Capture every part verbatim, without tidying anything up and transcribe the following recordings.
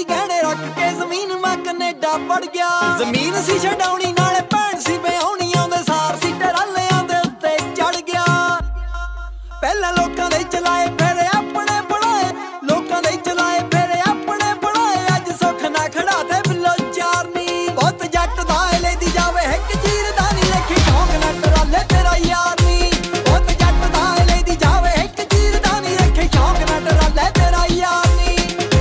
ਦੀ ਗਹਿਣੇ ਰੱਖ ਕੇ ਜ਼ਮੀਨ ਮੈਂ ਕੈਨੇਡਾ ਵੜ ਗਿਆ। ਜ਼ਮੀਨ ਸੀ ਛਡਾਉਣੀ ਨਾਲੇ ਭੈਣ ਸੀ ਵਿਆਹੁਣੀ, ਆਉਂਦੇ ਸਾਰ ਸੀ ਟਰਾਲਿਆਂ ਦੇ ਉੱਤੇ ਚੜ ਗਿਆ। ਪਹਿਲਾਂ ਲੋਕਾਂ ਦੇ ਚਲਾਏ ਫਿਰ ਆਪਣੇ ਬਣਾਏ, ਲੋਕਾਂ ਦੇ ਚਲਾਏ ਫਿਰ ਆਪਣੇ ਬਣਾਏ। ਅੱਜ ਸੁੱਖ ਨਾ ਖੜਾ ਤੇ ਬਿੱਲੋ ਚਾਰਨੀ, ਬਹੁਤ ਜੱਟ ਦਾ ਲੈਦੀ ਜਾਵੇ ਇੱਕ ਚੀਰ ਦਾ ਨੀ ਲੇਖੀ ਸ਼ੌਂਕ ਨਾ ਟਰਾਲੇ ਤੇਰਾ ਯਾਰ ਨੀ। ਬਹੁਤ ਜੱਟ ਦਾ ਲੈਦੀ ਜਾਵੇ ਇੱਕ ਚੀਰ ਦਾ ਨੀ ਲੇਖੀ ਸ਼ੌਂਕ ਨਾ ਟਰਾਲੇ ਤੇਰਾ ਯਾਰ ਨੀ।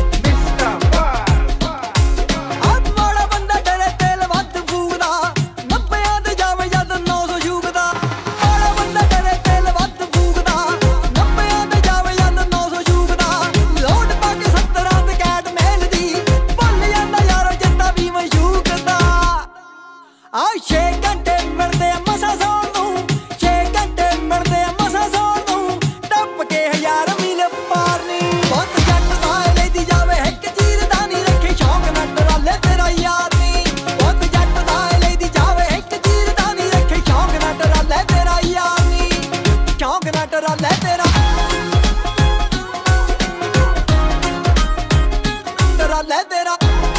ਆਪ ਵਾਲਾ ਬੰਦਾ ਡਰੇ ਤੇਲ ਵੱਧ ਫੂਕਦਾ, ਨੱਬਿਆਂ ਤੇ ਜਾਵੇ ਜਦ ਨੌ ਸੌ ਛੂਕਦਾ। ਵਾਲਾ ਬੰਦਾ ਡਰੇ ਤੇਲ ਵੱਧ ਫੂਕਦਾ, ਨੱਬਿਆਂ ਤੇ ਜਾਵੇ ਜਦ ਨੌ ਸੌ ਛੂਕਦਾ। ਲੋਡ ਪਾ ਕੇ ਸੱਤਰਾਂ ਤੇ ਕੈਟ ਮੇਲ ਦੀ, ਭੁੱਲ ਜਾਂਦਾ ਯਾਰੋ ਜਿੱਦਾਂ ਵੀ ਮਸ਼ੂਕਦਾ। ਆ ਛੇ ਘੰਟੇ ਮਿਲਦੇ ਆ ਮਸਾਂ ਸੌਣ ਨੂੰ, ਛੇ ਘੰਟੇ ਮਿਲਦੇ ਆ ਮਸਾਂ ਸੌਣ ਨੂੰ। ਟੱਪ ਕੇ ਹਜ਼ਾਰ ਮੀਲ ਪਾਰ ਨੀ, ਬਹੁਤ ਜੱਟ ਦਾ ਲੈਦੀ ਜਾਵੇ ਇੱਕ ਚੀਰ ਦਾ ਨੀ ਰੱਖੇ ਸ਼ੌਂਕ ਨਾ ਟਰਾਲੇ ਤੇਰਾ ਯਾਰ ਨੀ। ਬਹੁਤ ਜੱਟ ਦਾ ਲੈਦੀ ਜਾਵੇ ਇੱਕ ਚੀਰ ਦਾ ਨੀ ਰੱਖੇ ਸ਼ੌਂਕ ਨਾ ਟਰਾਲੇ ਤੇਰਾ ਯਾਰ ਨੀ। ਸ਼ੌਂਕ ਨਾ ਟਰਾਲੇ ਤੇਰਾ ਟਰਾਲੇ ਤੇਰਾ।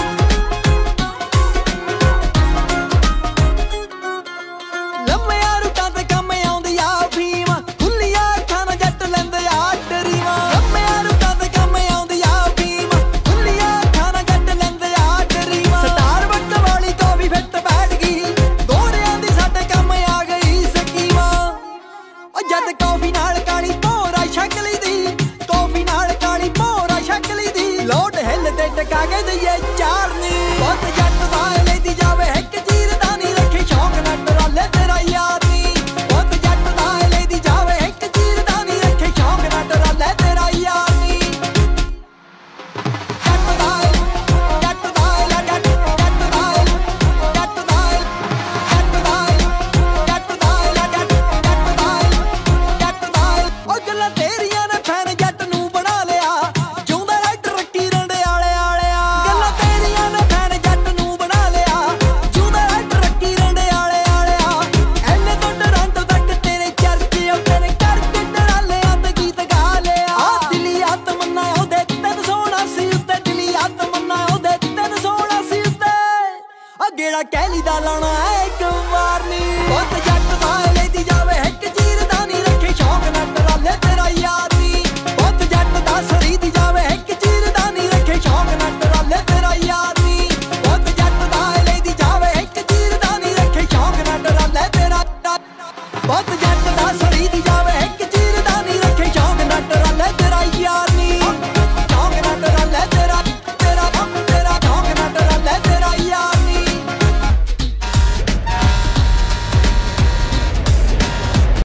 ਲੰਮਿਆਂ ਰੂਟਾਂ ਤੇ ਕੰਮ ਆਉਂਦੀ ਆ ਫੀਮ, ਖੁੱਲੀਆਂ ਅੱਖਾਂ ਨਾਲ ਜੱਟ ਲੈਂਦੇ ਆ ਡਰੀਵਾਂ। ਲੰਮਿਆਂ ਰੂਟਾਂ ਤੇ ਕੰਮ ਆਉਂਦੀ ਆ ਫੀਮ, ਖੁੱਲੀਆਂ ਅੱਖਾਂ ਨਾਲ ਜੱਟ ਲੈਂਦੇ ਆ ਡਰੀਵਾਂ। ਸਟਾਰ ਬੱਕ ਵਾਲੀ ਕਾਫੀ ਫਿੱਟ ਬੈਠ ਗਈ, ਗੋਰਿਆਂ ਦੀ ਸਾਡੇ ਕੰਮ ਆ ਗਈ ਸਕੀਮਾਂ। ਉਹ ਜਦ ਕਾਫੀ ਨਾਲ ਕਾਲੀ ਭੋਰਾ ਸ਼ਕਲੀ ਦੀ, ਕਾਫੀ ਨਾਲ ਕਾਲੀ ਭੋਰਾ ਸ਼ਕਲੀ ਦੀ। ਲੋਟ ਹਿੱਲ ਤੇ ਟਕਾ ਕੇ ਦਈਏ ਚਾਰਨੀ, ਬਹੁਤ ਜੱਟ ਦਾ ਲੈਦੀ ਜਾਵੇ ਇੱਕ ਚੀਰ ਦਾ ਨੀ ਰੱਖੇ ਸ਼ੌਂਕ ਨਾ ਟਰਾਲੇ ਤੇਰਾ ਯਾਰ ਨੀ। ਬਹੁਤ ਜੱਟ ਦਾ ਲੈਦੀ ਜਾਵੇ ਇੱਕ ਚੀਰ ਦਾ ਨੀ ਰੱਖੇ ਸ਼ੌਂਕ ਨਾ ਟਰਾਲੇ ਤੇਰਾ ਯਾਰ ਨੀ। ਜੱਟ ਦਾ ਜੱਟ ਦਾ ਜੱਟ ਜੱਟ ਦਾ ਜੱਟ ਦਾ ਜੱਟ ਦਾ ਜੱਟ ਦਾ ਜੱਟ ਜੱਟ ਦਾ ਜੱਟ ਦਾ। ਉਹ ਗੱਲਾਂ ਤੇਰੀਆਂ ਨੇ ਫੈਨ ਜੱਟ ਨੂੰ ਬਣਾ ਲਿਆ, ਜਿਉਂਦਾ ਰਾਈਡਰ ਰੱਖੀ ਰੰਡੇ ਆਲੇ ਆਲਿਆ। ਗੱਲਾਂ ਤੇਰੀਆਂ ਨੇ ਫੈਨ ਜੱਟ ਨੂੰ ਬਣਾ ਲਿਆ, ਜਿਉਂਦਾ ਰਾਈਡਰ ਰੱਖੀ ਰੰਡੇ ਆਲੇ ਆਲਿਆ। ਐਨੇ ਤੋਂ ਟੋਰਾਂਟੋ ਤੱਕ ਤੇਰੇ ਚਰਚੇ, ਉਹ ਤੇਰੇ ਕਰਕੇ ਟਰਾਲਿਆਂ ਤੇ ਗੀਤ ਗਾ ਲਿਆ। ਆ ਦਿਲੀ ਆਤਮਨਾ ਉਹਦੇ ਤਿੰਨ ਸੌ ਉਨਾਸੀ ਉੱਤੇ, ਦਿਲੀ ਆਤਮਨਾ ਉਹਦੇ ਤਿੰਨ ਸੌ ਉਨਾਸੀ ਉੱਤੇ। ਆ ਗੇੜਾ ਕਹਿਲੀ ਦਾ ਲਾਉਣਾ ਇੱਕ ਵਾਰ ਨੀ।